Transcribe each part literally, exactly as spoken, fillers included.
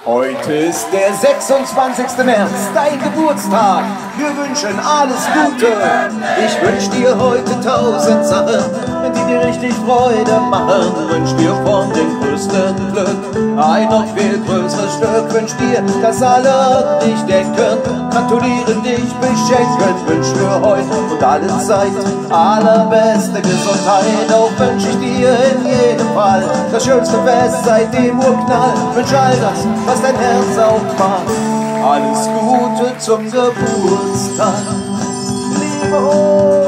Heute ist der sechsundzwanzigste März, dein Geburtstag. Wir wünschen alles Gute. Ich wünsch dir heute tausend Sachen, die dir richtig Freude machen. Wünsch dir von dem größten Glück ein noch viel größeres Stück. Wünsch dir, dass alle an dich denken, gratulieren, dich beschenken. Wünsch dir heute und alle Zeit allerbeste Gesundheit. Auch wünsch ich dir in jedem Fall das schönste Fest seit dem Urknall. Wünsch all das, was dein Herz auch macht. Alles Gute zum Geburtstag, Liebe hoch.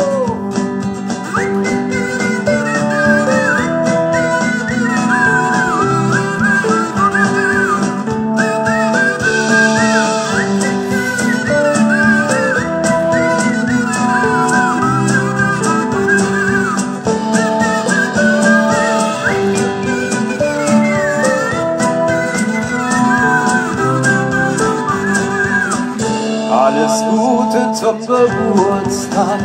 Alles Gute zum Geburtstag.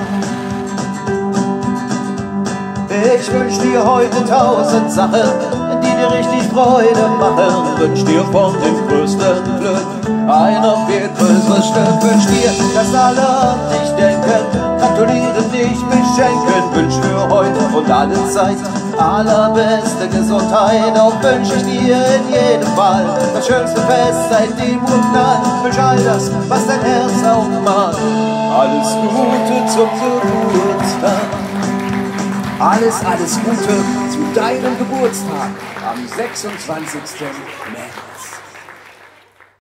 Ich wünsch dir heute tausend Sachen, die dir richtig Freude machen. Wünsch dir von dem größten Glück ein noch viel größeres Stück. Wünsch dir, dass alle an dich denken, gratulieren, dich beschenken. Wünsch dir heute und alle Zeit allerbeste Gesundheit. Auch wünsch ich dir in jedem Fall das schönste Fest seit dem Urknall. Wünsch all das, was dein Herz auch mag. Alles Gute zum Geburtstag. Alles, alles Gute zu deinem Geburtstag am sechsundzwanzigsten März.